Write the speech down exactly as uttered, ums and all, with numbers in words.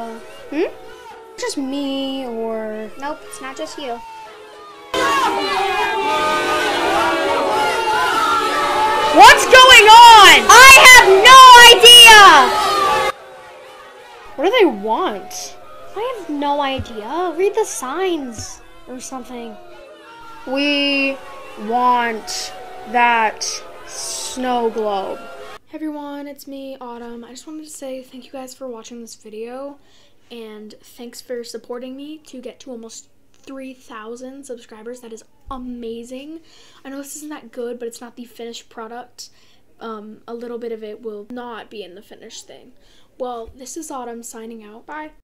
idea. Hmm? Just me or... Nope, it's not just you. What's going on? I have no idea! What do they want? I have no idea. Read the signs or something. We want that snow globe. Hey everyone, it's me, Autumn. I just wanted to say thank you guys for watching this video, and thanks for supporting me to get to almost three thousand subscribers. That is amazing. I know this isn't that good, but it's not the finished product. Um, a little bit of it will not be in the finished thing. Well, this is Autumn signing out. Bye.